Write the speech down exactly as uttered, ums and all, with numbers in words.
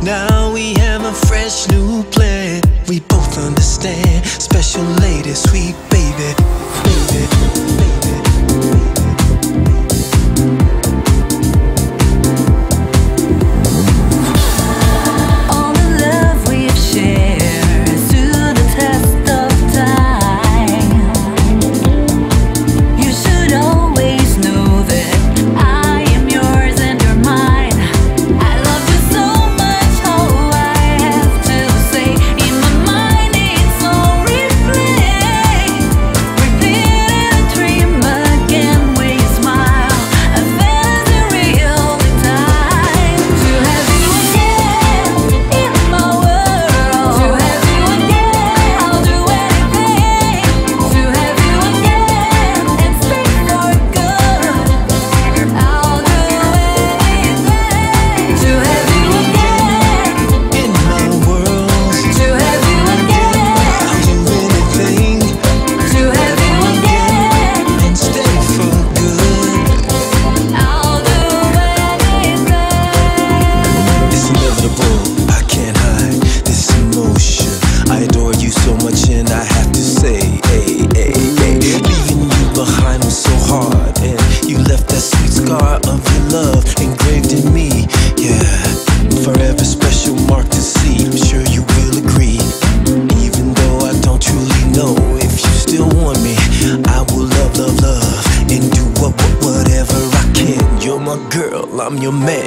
Now we have a fresh new plan. We both understand. Special lady, sweet baby, baby, baby. All the love we've shared through the test of time. You should always know that I am yours and you're mine. I love you so much, oh, I have to say. In my mind it's all replay. Repeating a dream again where you smile. A fantasy real the time. To have you again in my world. To have you again, I'll do anything. To have you again and stay for good. I'll do anything. To have you again, In my world, to have you again, I'll do anything to have you again, and stay for good. I'll do anything. It's inevitable, I can't hide this emotion. I adore you so much and I have to say, hey, hey, hey. Leaving you behind was so hard, and you left that sweet scar of your love engraved in me. Yeah, forever special mark to see. I'm sure you will agree. Even though I don't truly know if you still want me, I will love, love, love and do what, what, whatever I can. You're my girl, I'm your man.